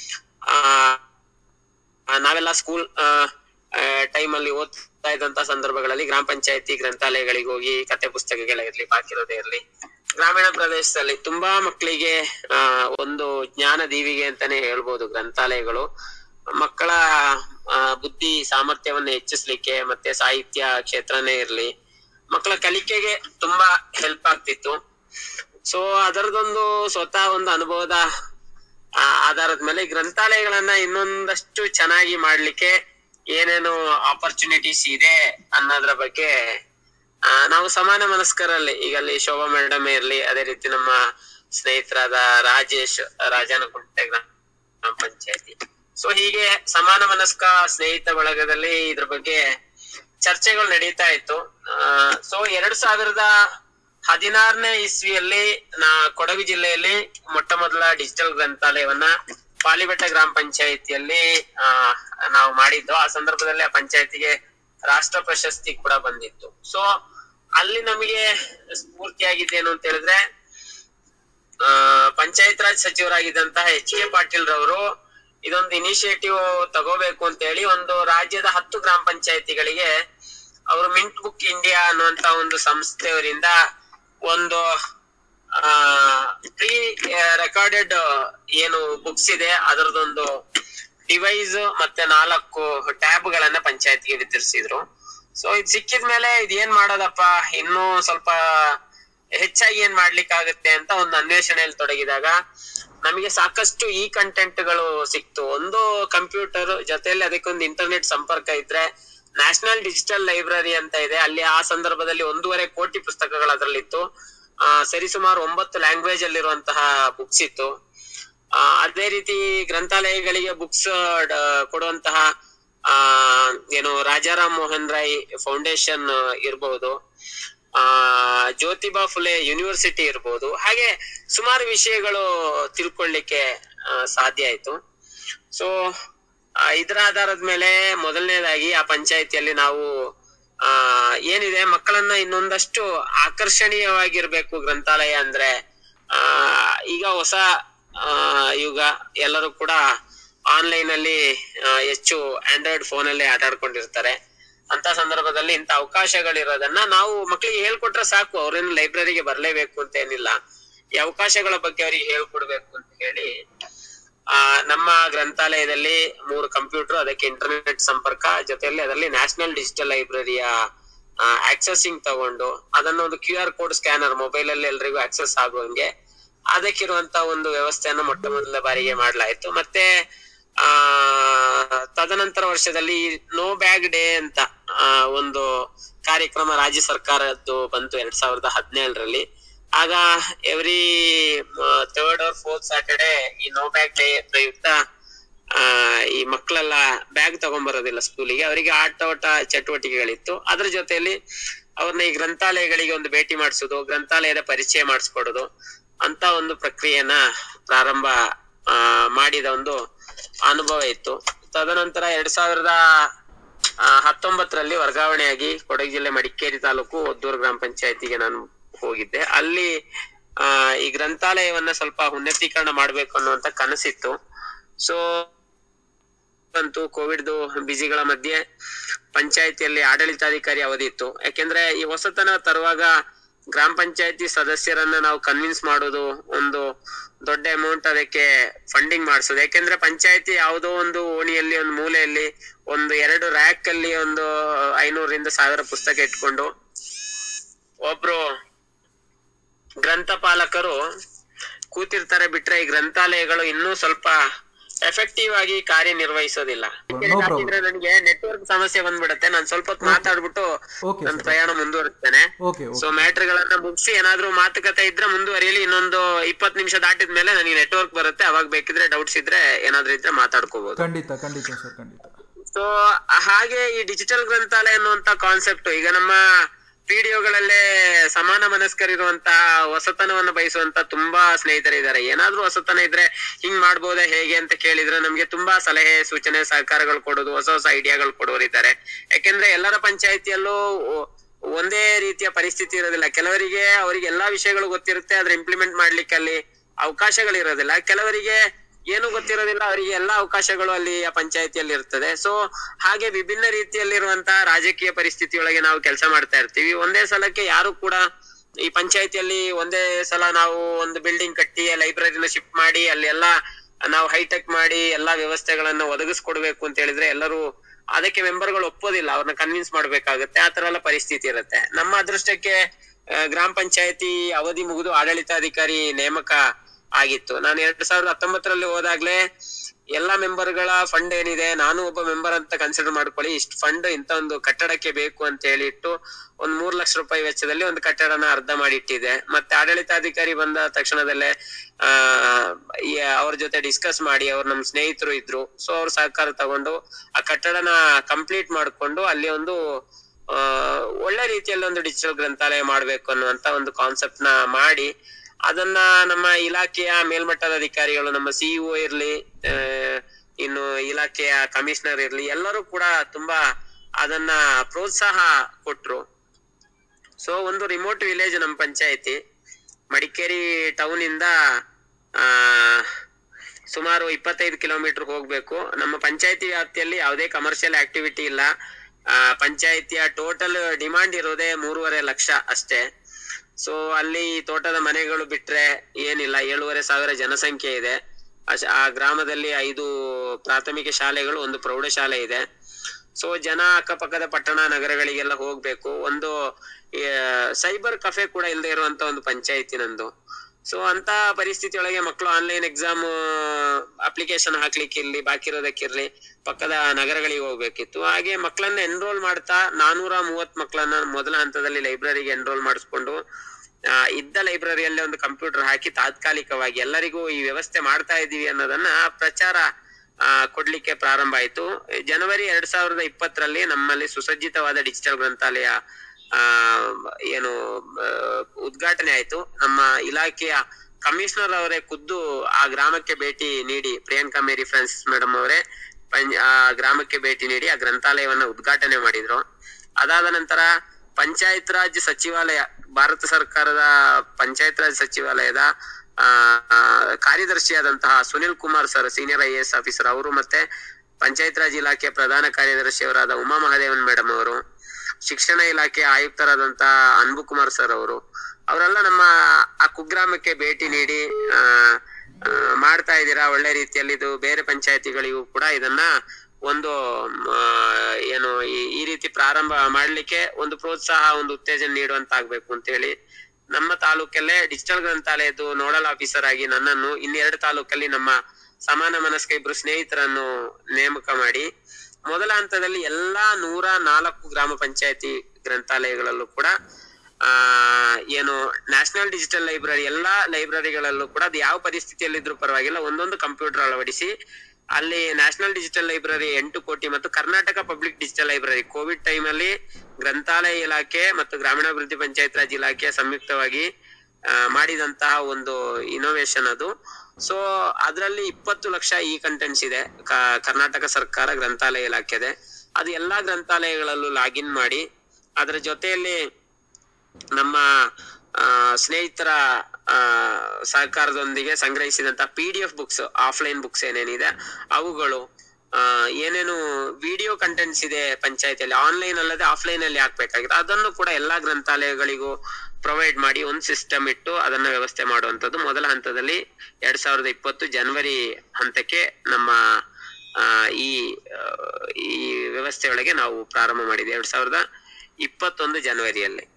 ನಾವೆಲ್ಲ ಸ್ಕೂಲ್ ಟೈಮ್ ಅಲ್ಲಿ ಓದ್ತಾ ಇದ್ದಂತ ಸಂದರ್ಭಗಳಲ್ಲಿ ಗ್ರಾಮ ಪಂಚಾಯತಿ ಗ್ರಂಥಾಲಯಗಳಿಗೆ ಹೋಗಿ ಕತೆ ಪುಸ್ತಕಗಳಿರ್ಲಿ, ಬಾಕಿರೋದೇ ಇರ್ಲಿ, ಗ್ರಾಮೀಣ ಪ್ರದೇಶದಲ್ಲಿ ತುಂಬಾ ಮಕ್ಕಳಿಗೆ ಒಂದು ಜ್ಞಾನ ದೀವಿಗೆ ಅಂತಾನೆ ಹೇಳ್ಬೋದು ಗ್ರಂಥಾಲಯಗಳು. ಮಕ್ಕಳ ಬುದ್ಧಿ ಸಾಮರ್ಥ್ಯವನ್ನು ಹೆಚ್ಚಿಸ್ಲಿಕ್ಕೆ, ಮತ್ತೆ ಸಾಹಿತ್ಯ ಕ್ಷೇತ್ರನೇ ಇರ್ಲಿ, ಮಕ್ಕಳ ಕಲಿಕೆಗೆ ತುಂಬಾ ಹೆಲ್ಪ್ ಆಗ್ತಿತ್ತು. ಸೊ ಅದರದೊಂದು ಸ್ವತಃ ಒಂದು ಅನುಭವದ ಆಧಾರದ ಮೇಲೆ ಗ್ರಂಥಾಲಯಗಳನ್ನ ಇನ್ನೊಂದಷ್ಟು ಚೆನ್ನಾಗಿ ಮಾಡ್ಲಿಕ್ಕೆ ಏನೇನು ಆಪರ್ಚುನಿಟೀಸ್ ಇದೆ ಅನ್ನೋದ್ರ ಬಗ್ಗೆ ನಾವು ಸಮಾನ ಮನಸ್ಕರಲ್ಲಿ, ಈಗ ಅಲ್ಲಿ ಶೋಭಾ ಮೇಡಮ್ ಇರ್ಲಿ, ಅದೇ ರೀತಿ ನಮ್ಮ ಸ್ನೇಹಿತರಾದ ರಾಜೇಶ್, ರಾಜನಕುಂಟೆ ಗ್ರಾಮ ಪಂಚಾಯತಿ, ಸೊ ಹೀಗೆ ಸಮಾನ ಮನಸ್ಕ ಸ್ನೇಹಿತ ಬಳಗದಲ್ಲಿ ಇದ್ರ ಬಗ್ಗೆ ಚರ್ಚೆಗಳು ನಡೀತಾ ಇತ್ತು. ಸೊ 2016ನೇ ಇಸ್ವಿಯಲ್ಲಿ ಕೊಡಗು ಜಿಲ್ಲೆಯಲ್ಲಿ ಮೊಟ್ಟ ಮೊದಲ ಡಿಜಿಟಲ್ ಗ್ರಂಥಾಲಯವನ್ನ ಪಾಲಿಬೆಟ್ಟ ಗ್ರಾಮ ಪಂಚಾಯತಿಯಲ್ಲಿ ನಾವು ಮಾಡಿದ್ದು. ಆ ಸಂದರ್ಭದಲ್ಲಿ ಆ ಪಂಚಾಯತಿಗೆ ರಾಷ್ಟ್ರ ಪ್ರಶಸ್ತಿ ಕೂಡ ಬಂದಿತ್ತು. ಸೊ ಅಲ್ಲಿ ನಮಗೆ ಸ್ಫೂರ್ತಿಯಾಗಿದ್ದೇನು ಅಂತ ಹೇಳಿದ್ರೆ, ಪಂಚಾಯತ್ ರಾಜ್ ಸಚಿವರಾಗಿದ್ದಂತಹ HK ಪಾಟೀಲ್ ರವರು ಇದೊಂದು ಇನಿಷಿಯೇಟಿವ್ ತಗೋಬೇಕು ಅಂತ ಹೇಳಿ ಒಂದು ರಾಜ್ಯದ 10 ಗ್ರಾಮ ಪಂಚಾಯತಿಗಳಿಗೆ ಅವರು ಮಿಂಟ್ ಬುಕ್ ಇಂಡಿಯಾ ಅನ್ನುವಂತ ಒಂದು ಸಂಸ್ಥೆಯವರಿಂದ ಒಂದು ಪ್ರೀ ರೆಕಾರ್ಡೆಡ್ ಏನು ಬುಕ್ಸ್ ಇದೆ ಅದರದೊಂದು ಡಿವೈಸ್ ಮತ್ತೆ 4 ಟ್ಯಾಬ್ ಗಳನ್ನ ಪಂಚಾಯತ್ಗೆ ವಿತರಿಸಿದ್ರು. ಸೊ ಇದು ಸಿಕ್ಕಿದ ಮೇಲೆ ಇದೇನ್ ಮಾಡೋದಪ್ಪ, ಇನ್ನೂ ಸ್ವಲ್ಪ ಹೆಚ್ಚಾಗಿ ಏನ್ ಮಾಡ್ಲಿಕ್ಕಾಗತ್ತೆ ಅಂತ ಒಂದು ಅನ್ವೇಷಣೆಯಲ್ಲಿ ತೊಡಗಿದಾಗ ನಮಗೆ ಸಾಕಷ್ಟು ಈ ಕಂಟೆಂಟ್ಗಳು ಸಿಕ್ತು. ಒಂದು ಕಂಪ್ಯೂಟರ್ ಜೊತೆಯಲ್ಲಿ ಅದಕ್ಕೊಂದು ಇಂಟರ್ನೆಟ್ ಸಂಪರ್ಕ ಇದ್ರೆ ನ್ಯಾಷನಲ್ ಡಿಜಿಟಲ್ ಲೈಬ್ರರಿ ಅಂತ ಇದೆ, ಅಲ್ಲಿ ಆ ಸಂದರ್ಭದಲ್ಲಿ 1.5 ಕೋಟಿ ಪುಸ್ತಕಗಳು ಅದರಲ್ಲಿತ್ತು. ಸರಿಸುಮಾರು 9 ಲ್ಯಾಂಗ್ವೇಜ್ ಅಲ್ಲಿರುವಂತಹ ಬುಕ್ಸ್ ಇತ್ತು. ಅದೇ ರೀತಿ ಗ್ರಂಥಾಲಯಗಳಿಗೆ ಬುಕ್ಸ್ ಕೊಡುವಂತಹ ಏನು ರಾಜಾರಾಮ್ ಮೋಹನ್ ರಾಯ್ ಫೌಂಡೇಶನ್ ಇರ್ಬಹುದು, ಜ್ಯೋತಿಬಾ ಫುಲೆ ಯೂನಿವರ್ಸಿಟಿ ಇರ್ಬೋದು, ಹಾಗೆ ಸುಮಾರು ವಿಷಯಗಳು ತಿಳ್ಕೊಳ್ಳಿಕ್ಕೆ ಸಾಧ್ಯ ಆಯ್ತು. ಸೊ ಇದರ ಆಧಾರದ ಮೇಲೆ ಮೊದಲನೇದಾಗಿ ಆ ಪಂಚಾಯತಿಯಲ್ಲಿ ನಾವು ಏನಿದೆ ಮಕ್ಕಳನ್ನ ಇನ್ನೊಂದಷ್ಟು ಆಕರ್ಷಣೀಯವಾಗಿರ್ಬೇಕು ಗ್ರಂಥಾಲಯ ಅಂದ್ರೆ. ಈಗ ಹೊಸ ಯುಗ, ಎಲ್ಲರೂ ಕೂಡ ಆನ್ಲೈನ್ ಅಲ್ಲಿ ಹೆಚ್ಚು ಆಂಡ್ರಾಯ್ಡ್ ಫೋನ್ ಅಲ್ಲಿ ಆಟ ಆಡ್ಕೊಂಡಿರ್ತಾರೆ. ಅಂತ ಸಂದರ್ಭದಲ್ಲಿ ಇಂತ ಅವಕಾಶಗಳಿರೋದನ್ನ ನಾವು ಮಕ್ಕಳಿಗೆ ಹೇಳ್ಕೊಟ್ರೆ ಸಾಕು, ಅವ್ರೇನು ಲೈಬ್ರರಿಗೆ ಬರ್ಲೇಬೇಕು ಅಂತ ಏನಿಲ್ಲ. ಈ ಅವಕಾಶಗಳ ಬಗ್ಗೆ ಅವ್ರಿಗೆ ಹೇಳ್ಕೊಡ್ಬೇಕು ಅಂತ ಹೇಳಿ ನಮ್ಮ ಗ್ರಂಥಾಲಯದಲ್ಲಿ 3 ಕಂಪ್ಯೂಟರ್, ಅದಕ್ಕೆ ಇಂಟರ್ನೆಟ್ ಸಂಪರ್ಕ, ಜೊತೆಯಲ್ಲಿ ಅದರಲ್ಲಿ ನ್ಯಾಷನಲ್ ಡಿಜಿಟಲ್ ಲೈಬ್ರರಿಯ ಆಕ್ಸೆಸಿಂಗ್ ತಗೊಂಡು ಅದನ್ನ ಒಂದು QR ಕೋಡ್ ಸ್ಕ್ಯಾನರ್ ಮೊಬೈಲ್ ಅಲ್ಲಿ ಎಲ್ರಿಗೂ ಆಕ್ಸೆಸ್ ಆಗುವಂಗೆ ಅದಕ್ಕಿರುವಂತ ಒಂದು ವ್ಯವಸ್ಥೆಯನ್ನು ಮೊಟ್ಟ ಮೊದಲ ಬಾರಿಗೆ ಮಾಡ್ಲಾಯ್ತು. ಮತ್ತೆ ತದನಂತರ ವರ್ಷದಲ್ಲಿ ನೋ ಬ್ಯಾಗ್ ಡೇ ಅಂತ ಒಂದು ಕಾರ್ಯಕ್ರಮ ರಾಜ್ಯ ಸರ್ಕಾರದ್ದು ಬಂತು 2017ರಲ್ಲಿ. ಆಗ every 3rd or 4th Saturday ಈ ನೋ ಬ್ಯಾಗ್ ಡೇ ಪ್ರಯುಕ್ತ ಈ ಮಕ್ಕಳೆಲ್ಲ ಬ್ಯಾಗ್ ತಗೊಂಡ್ಬರೋದಿಲ್ಲ ಸ್ಕೂಲಿಗೆ, ಅವರಿಗೆ ಆಟೋಟ ಚಟುವಟಿಕೆಗಳಿತ್ತು. ಅದ್ರ ಜೊತೆಯಲ್ಲಿ ಅವ್ರನ್ನ ಈ ಗ್ರಂಥಾಲಯಗಳಿಗೆ ಒಂದು ಭೇಟಿ ಮಾಡಿಸೋದು, ಗ್ರಂಥಾಲಯದ ಪರಿಚಯ ಮಾಡಿಸ್ಕೊಡೋದು ಅಂತ ಒಂದು ಪ್ರಕ್ರಿಯೆನ ಪ್ರಾರಂಭ ಮಾಡಿದ ಒಂದು ಅನುಭವ ಇತ್ತು. ತದನಂತರ 2019ರಲ್ಲಿ ವರ್ಗಾವಣೆಯಾಗಿ ಕೊಡಗು ಜಿಲ್ಲೆ ಮಡಿಕೇರಿ ತಾಲೂಕು ಒದ್ದೂರು ಗ್ರಾಮ ಪಂಚಾಯತಿಗೆ ನಾನು ಹೋಗಿದ್ದೆ. ಅಲ್ಲಿ ಈ ಗ್ರಂಥಾಲಯವನ್ನ ಸ್ವಲ್ಪ ಉನ್ನತೀಕರಣ ಮಾಡ್ಬೇಕು ಅನ್ನುವಂತ ಕನಸಿತ್ತು. ಸೊ ಅಂತೂ ಕೋವಿಡ್ದು ಬಿಸಿಗಳ ಮಧ್ಯೆ ಪಂಚಾಯತಿಯಲ್ಲಿ ಆಡಳಿತಾಧಿಕಾರಿ ಅವಧಿ ಇತ್ತು. ಯಾಕೆಂದ್ರೆ ಈ ಹೊಸತನ ತರುವಾಗ ಗ್ರಾಮ ಪಂಚಾಯತಿ ಸದಸ್ಯರನ್ನ ನಾವು ಕನ್ವಿನ್ಸ್ ಮಾಡೋದು, ಒಂದು ದೊಡ್ಡ ಅಮೌಂಟ್ ಅದಕ್ಕೆ ಫಂಡಿಂಗ್ ಮಾಡಿಸೋದು. ಯಾಕೆಂದ್ರೆ ಪಂಚಾಯತಿ ಯಾವುದೋ ಒಂದು ಓಣಿಯಲ್ಲಿ ಒಂದು ಮೂಲೆಯಲ್ಲಿ 1-2 ರ್ಯಾಕ್ ಅಲ್ಲಿ ಒಂದು 500ರಿಂದ 1000 ಪುಸ್ತಕ ಇಟ್ಕೊಂಡು ಒಬ್ರು ಗ್ರಂಥಪಾಲಕರು ಕೂತಿರ್ತಾರೆ ಬಿಟ್ರೆ ಈ ಗ್ರಂಥಾಲಯಗಳು ಇನ್ನೂ ಸ್ವಲ್ಪ ಎಫೆಕ್ಟಿವ್ ಆಗಿ ಕಾರ್ಯನಿರ್ವಹಿಸೋದಿಲ್ಲ. ನನಗೆ ನೆಟ್ವರ್ಕ್ ಸಮಸ್ಯೆ ಬಂದ್ಬಿಡುತ್ತೆ. ನಾನು ಸ್ವಲ್ಪ ಹೊತ್ತು ಮಾತಾಡ್ಬಿಟ್ಟು ನನ್ನ ಪ್ರಯಾಣ ಮುಂದುವರಿಸ್ತೇನೆ. ಸೊ ಮ್ಯಾಟ್ರಿಗಳನ್ನ ಮುಗಿಸಿ ಏನಾದ್ರು ಮಾತುಕತೆ ಇದ್ರೆ ಮುಂದುವರಿಯಲಿ. ಇನ್ನೊಂದು 20 ನಿಮಿಷ ದಾಟಿದ್ಮೇಲೆ ನನಗೆ ನೆಟ್ವರ್ಕ್ ಬರುತ್ತೆ, ಅವಾಗ ಬೇಕಿದ್ರೆ ಡೌಟ್ಸ್ ಇದ್ರೆ ಏನಾದ್ರು ಇದ್ರೆ ಮಾತಾಡ್ಕೋಬಹುದು. ಖಂಡಿತ ಖಂಡಿತ ಸರ್, ಖಂಡಿತ. ಸೊ ಹಾಗೆ ಈ ಡಿಜಿಟಲ್ ಗ್ರಂಥಾಲಯ ಅನ್ನುವಂತ ಕಾನ್ಸೆಪ್ಟ್ ಈಗ ನಮ್ಮ ಪಿಡಿಒಗಳಲ್ಲೇ ಸಮಾನ ಮನಸ್ಕರಿರುವಂತ ಹೊಸತನವನ್ನು ಬಯಸುವಂತ ತುಂಬಾ ಸ್ನೇಹಿತರಿದ್ದಾರೆ. ಏನಾದ್ರೂ ಹೊಸತನ ಇದ್ರೆ ಹಿಂಗ್ ಮಾಡ್ಬೋದಾ ಹೇಗೆ ಅಂತ ಕೇಳಿದ್ರೆ ನಮ್ಗೆ ತುಂಬಾ ಸಲಹೆ ಸೂಚನೆ ಸಹಕಾರಗಳು ಕೊಡೋದು, ಹೊಸ ಹೊಸ ಐಡಿಯಾಗಳು ಕೊಡೋರಿದ್ದಾರೆ. ಯಾಕೆಂದ್ರೆ ಎಲ್ಲರ ಪಂಚಾಯತಿಯಲ್ಲೂ ಒಂದೇ ರೀತಿಯ ಪರಿಸ್ಥಿತಿ ಇರೋದಿಲ್ಲ. ಕೆಲವರಿಗೆ ಅವರಿಗೆ ಎಲ್ಲಾ ವಿಷಯಗಳು ಗೊತ್ತಿರುತ್ತೆ, ಆದ್ರೆ ಇಂಪ್ಲಿಮೆಂಟ್ ಮಾಡ್ಲಿಕ್ಕೆ ಅಲ್ಲಿ ಅವಕಾಶಗಳಿರೋದಿಲ್ಲ. ಕೆಲವರಿಗೆ ಏನು ಗೊತ್ತಿರೋದಿಲ್ಲ, ಅವರಿಗೆ ಎಲ್ಲಾ ಅವಕಾಶಗಳು ಅಲ್ಲಿ ಆ ಪಂಚಾಯತಿಯಲ್ಲಿ ಇರ್ತದೆ. ಸೊ ಹಾಗೆ ವಿಭಿನ್ನ ರೀತಿಯಲ್ಲಿರುವಂತಹ ರಾಜಕೀಯ ಪರಿಸ್ಥಿತಿಯೊಳಗೆ ನಾವು ಕೆಲಸ ಮಾಡ್ತಾ ಇರ್ತೀವಿ. ಒಂದೇ ಸಲಕ್ಕೆ ಯಾರು ಕೂಡ ಈ ಪಂಚಾಯತಿಯಲ್ಲಿ ಒಂದೇ ಸಲ ನಾವು ಒಂದು ಬಿಲ್ಡಿಂಗ್ ಕಟ್ಟಿ ಲೈಬ್ರರಿನ ಶಿಫ್ಟ್ ಮಾಡಿ ಅಲ್ಲಿ ಎಲ್ಲಾ ನಾವು ಹೈಟೆಕ್ ಮಾಡಿ ಎಲ್ಲಾ ವ್ಯವಸ್ಥೆಗಳನ್ನ ಒದಗಿಸ್ಕೊಡ್ಬೇಕು ಅಂತ ಹೇಳಿದ್ರೆ ಎಲ್ಲರೂ ಅದಕ್ಕೆ ಮೆಂಬರ್ಗಳು ಒಪ್ಪೋದಿಲ್ಲ, ಅವ್ರನ್ನ ಕನ್ವಿನ್ಸ್ ಮಾಡ್ಬೇಕಾಗತ್ತೆ. ಆ ತರ ಎಲ್ಲ ಪರಿಸ್ಥಿತಿ ಇರುತ್ತೆ. ನಮ್ಮ ಅದೃಷ್ಟಕ್ಕೆ ಗ್ರಾಮ ಪಂಚಾಯತಿ ಅವಧಿ ಮುಗಿದು ಆಡಳಿತಾಧಿಕಾರಿ ನೇಮಕ ಆಗಿತ್ತು. ನಾನು 2019 ಹೋದಾಗ್ಲೇ ಎಲ್ಲಾ ಮೆಂಬರ್ಗಳ ಫಂಡ್ ಏನಿದೆ, ನಾನು ಒಬ್ಬ ಮೆಂಬರ್ ಅಂತ ಕನ್ಸಿಡರ್ ಮಾಡ್ಕೊಳ್ಳಿ, ಇಷ್ಟು ಫಂಡ್ ಇಂತ ಒಂದು ಕಟ್ಟಡಕ್ಕೆ ಬೇಕು ಅಂತ ಹೇಳಿಟ್ಟು ಒಂದ್ 3 ಲಕ್ಷ ರೂಪಾಯಿ ವೆಚ್ಚದಲ್ಲಿ ಒಂದು ಕಟ್ಟಡನ ಅರ್ಧ ಮಾಡಿಟ್ಟಿದೆ. ಮತ್ತೆ ಆಡಳಿತಾಧಿಕಾರಿ ಬಂದ ತಕ್ಷಣದಲ್ಲೇ ಅವ್ರ ಜೊತೆ ಡಿಸ್ಕಸ್ ಮಾಡಿ, ಅವ್ರು ನಮ್ ಸ್ನೇಹಿತರು ಇದ್ರು, ಸೊ ಅವ್ರ ಸಹಕಾರ ತಗೊಂಡು ಆ ಕಟ್ಟಡನ ಕಂಪ್ಲೀಟ್ ಮಾಡ್ಕೊಂಡು ಅಲ್ಲಿ ಒಂದು ಒಳ್ಳೆ ರೀತಿಯಲ್ಲಿ ಒಂದು ಡಿಜಿಟಲ್ ಗ್ರಂಥಾಲಯ ಮಾಡ್ಬೇಕು ಅನ್ನುವಂತ ಒಂದು ಕಾನ್ಸೆಪ್ಟ್ ನ ಮಾಡಿ ಅದನ್ನ ನಮ್ಮ ಇಲಾಖೆಯ ಮೇಲ್ಮಟ್ಟದ ಅಧಿಕಾರಿಗಳು, ನಮ್ಮ ಸಿಇಒ ಇರ್ಲಿ, ಇನ್ನು ಇಲಾಖೆಯ ಕಮಿಷನರ್ ಇರ್ಲಿ, ಎಲ್ಲರೂ ಕೂಡ ತುಂಬಾ ಅದನ್ನ ಪ್ರೋತ್ಸಾಹ ಕೊಟ್ರು. ಸೊ ಒಂದು ರಿಮೋಟ್ ವಿಲೇಜ್ ನಮ್ಮ ಪಂಚಾಯತಿ, ಮಡಿಕೇರಿ ಟೌನ್ ಇಂದ ಸುಮಾರು 25 ಕಿಲೋಮೀಟರ್ ಹೋಗ್ಬೇಕು. ನಮ್ಮ ಪಂಚಾಯತಿ ವ್ಯಾಪ್ತಿಯಲ್ಲಿ ಯಾವುದೇ ಕಮರ್ಷಿಯಲ್ ಆಕ್ಟಿವಿಟಿ ಇಲ್ಲ. ಪಂಚಾಯತಿಯ ಟೋಟಲ್ ಡಿಮಾಂಡ್ ಇರೋದೇ 3.5 ಲಕ್ಷ ಅಷ್ಟೇ. ಸೊ ಅಲ್ಲಿ ತೋಟದ ಮನೆಗಳು ಬಿಟ್ರೆ ಏನಿಲ್ಲ. 7,500 ಜನಸಂಖ್ಯೆ ಇದೆ. ಆ ಗ್ರಾಮದಲ್ಲಿ 5 ಪ್ರಾಥಮಿಕ ಶಾಲೆಗಳು, 1 ಪ್ರೌಢಶಾಲೆ ಇದೆ. ಸೊ ಜನ ಅಕ್ಕಪಕ್ಕದ ಪಟ್ಟಣ ನಗರಗಳಿಗೆಲ್ಲ ಹೋಗ್ಬೇಕು. ಒಂದು ಸೈಬರ್ ಕಫೆ ಕೂಡ ಇಲ್ಲದೆ ಇರುವಂತ ಒಂದು ಪಂಚಾಯತಿ ನಂದು. ಸೊ ಅಂತ ಪರಿಸ್ಥಿತಿ ಒಳಗೆ ಮಕ್ಕಳು ಆನ್ಲೈನ್ ಎಕ್ಸಾಮ್ ಅಪ್ಲಿಕೇಶನ್ ಹಾಕ್ಲಿಕ್ಕಿರ್ಲಿ, ಬಾಕಿ ಇರೋದಕ್ಕಿರ್ಲಿ ಪಕ್ಕದ ನಗರಗಳಿಗೆ ಹೋಗ್ಬೇಕಿತ್ತು. ಹಾಗೆ ಮಕ್ಕಳನ್ನ ಎನ್ರೋಲ್ ಮಾಡ್ತಾ 430 ಮಕ್ಕಳನ್ನ ಮೊದಲ ಹಂತದಲ್ಲಿ ಲೈಬ್ರರಿಗೆ ಎನ್ರೋಲ್ ಮಾಡಿಸ್ಕೊಂಡು ಇದ್ದ ಲೈಬ್ರರಿಯಲ್ಲಿ ಒಂದು ಕಂಪ್ಯೂಟರ್ ಹಾಕಿ ತಾತ್ಕಾಲಿಕವಾಗಿ ಎಲ್ಲರಿಗೂ ಈ ವ್ಯವಸ್ಥೆ ಮಾಡ್ತಾ ಇದೀವಿ ಅನ್ನೋದನ್ನ ಪ್ರಚಾರ ಕೊಡ್ಲಿಕ್ಕೆ ಪ್ರಾರಂಭ ಆಯ್ತು. ಜನವರಿ 2020 ನಮ್ಮಲ್ಲಿ ಸುಸಜ್ಜಿತವಾದ ಡಿಜಿಟಲ್ ಗ್ರಂಥಾಲಯ ಏನು ಉದ್ಘಾಟನೆ ಆಯ್ತು. ನಮ್ಮ ಇಲಾಖೆಯ ಕಮಿಷನರ್ ಅವರೇ ಖುದ್ದು ಆ ಗ್ರಾಮಕ್ಕೆ ಭೇಟಿ ನೀಡಿ, ಪ್ರಿಯಾಂಕಾ ಮೇರಿ ಫ್ರಾನ್ಸಿಸ್ ಮೇಡಮ್ ಅವರೇ ಆ ಗ್ರಾಮಕ್ಕೆ ಭೇಟಿ ನೀಡಿ ಆ ಗ್ರಂಥಾಲಯವನ್ನ ಉದ್ಘಾಟನೆ ಮಾಡಿದ್ರು. ಅದಾದ ನಂತರ ಪಂಚಾಯತ್ ರಾಜ್ ಸಚಿವಾಲಯ, ಭಾರತ ಸರ್ಕಾರದ ಪಂಚಾಯತ್ ರಾಜ್ ಸಚಿವಾಲಯದ ಕಾರ್ಯದರ್ಶಿಯಾದಂತಹ Sunil Kumar sir, senior IAS officer ಅವರು, ಮತ್ತೆ ಪಂಚಾಯತ್ ರಾಜ್ ಇಲಾಖೆ ಪ್ರಧಾನ ಕಾರ್ಯದರ್ಶಿಯವರಾದ ಉಮಾ ಮಹಾದೇವನ್ ಮೇಡಮ್ ಅವರು, ಶಿಕ್ಷಣ ಇಲಾಖೆ ಆಯುಕ್ತರಾದಂತಹ ಅನ್ಬು ಕುಮಾರ್ ಸರ್ ಅವರೆಲ್ಲ ನಮ್ಮ ಆ ಕುಗ್ರಾಮಕ್ಕೆ ಭೇಟಿ ನೀಡಿ ಮಾಡ್ತಾ ಇದ್ದೀರಾ ಒಳ್ಳೆ ರೀತಿಯಲ್ಲಿ, ಇದು ಬೇರೆ ಪಂಚಾಯತಿಗಳಿಗೂ ಕೂಡ ಇದನ್ನ ಒಂದು ಏನು ಈ ರೀತಿ ಪ್ರಾರಂಭ ಮಾಡ್ಲಿಕ್ಕೆ ಒಂದು ಪ್ರೋತ್ಸಾಹ, ಒಂದು ಉತ್ತೇಜನ ನೀಡುವಂತಾಗ್ಬೇಕು ಅಂತ ಹೇಳಿ ನಮ್ಮ ತಾಲೂಕಲ್ಲೇ ಡಿಜಿಟಲ್ ಗ್ರಂಥಾಲಯದ್ದು ನೋಡಲ್ ಆಫೀಸರ್ ಆಗಿ ನನ್ನನ್ನು, 2 ತಾಲೂಕಲ್ಲಿ ನಮ್ಮ ಸಮಾನ ಮನಸ್ಕ 2 ಸ್ನೇಹಿತರನ್ನು ನೇಮಕ ಮಾಡಿ ಮೊದಲ ಹಂತದಲ್ಲಿ ಎಲ್ಲಾ 104 ಗ್ರಾಮ ಪಂಚಾಯತಿ ಗ್ರಂಥಾಲಯಗಳಲ್ಲೂ ಕೂಡ ಏನು ನ್ಯಾಷನಲ್ ಡಿಜಿಟಲ್ ಲೈಬ್ರರಿ, ಎಲ್ಲಾ ಲೈಬ್ರರಿಗಳಲ್ಲೂ ಕೂಡ ಅದು ಯಾವ ಪರಿಸ್ಥಿತಿಯಲ್ಲಿದ್ರು ಪರವಾಗಿಲ್ಲ ಒಂದೊಂದು ಕಂಪ್ಯೂಟರ್ ಅಳವಡಿಸಿ ಅಲ್ಲಿ ನ್ಯಾಷನಲ್ ಡಿಜಿಟಲ್ ಲೈಬ್ರರಿ 8 ಕೋಟಿ ಮತ್ತು Karnataka public digital library covid time ಅಲ್ಲಿ ಗ್ರಂಥಾಲಯ ಇಲಾಖೆ ಮತ್ತು ಗ್ರಾಮೀಣಾಭಿವೃದ್ಧಿ ಪಂಚಾಯತ್ ರಾಜ್ ಇಲಾಖೆ ಸಂಯುಕ್ತವಾಗಿ ಮಾಡಿದಂತಹ ಒಂದು ಇನೋವೇಷನ್ ಅದು. ಸೊ ಅದರಲ್ಲಿ 20 ಲಕ್ಷ ಈ ಕಂಟೆಂಟ್ಸ್ ಇದೆ. ಕರ್ನಾಟಕ ಸರ್ಕಾರ ಗ್ರಂಥಾಲಯ ಇಲಾಖೆದೆ. ಅದು ಎಲ್ಲಾ ಗ್ರಂಥಾಲಯಗಳಲ್ಲೂ ಲಾಗಿನ್ ಮಾಡಿ ಅದರ ಜೊತೆಯಲ್ಲಿ ನಮ್ಮ ಸ್ನೇಹಿತರ ಸಹಕಾರದೊಂದಿಗೆ ಸಂಗ್ರಹಿಸಿದಂತ PDF ಬುಕ್ಸ್, ಆಫ್ಲೈನ್ ಬುಕ್ಸ್ ಏನೇನಿದೆ ಅವುಗಳು, ಏನೇನು ವಿಡಿಯೋ ಕಂಟೆಂಟ್ಸ್ ಇದೆ ಪಂಚಾಯತಿಯಲ್ಲಿ ಆನ್ಲೈನ್ ಅಲ್ಲದೆ ಆಫ್ಲೈನ್ ಅಲ್ಲಿ ಹಾಕ್ಬೇಕಾಗಿದೆ, ಅದನ್ನು ಕೂಡ ಎಲ್ಲಾ ಗ್ರಂಥಾಲಯಗಳಿಗೂ ಪ್ರೊವೈಡ್ ಮಾಡಿ ಒಂದು ಸಿಸ್ಟಮ್ ಇಟ್ಟು ಅದನ್ನ ವ್ಯವಸ್ಥೆ ಮಾಡುವಂತದ್ದು ಮೊದಲ ಹಂತದಲ್ಲಿ 2020 ಜನವರಿ ಹಂತಕ್ಕೆ ನಮ್ಮ ಈ ವ್ಯವಸ್ಥೆಯೊಳಗೆ ನಾವು ಪ್ರಾರಂಭ ಮಾಡಿದ್ವಿ 2021 ಜನವರಿಯಲ್ಲಿ.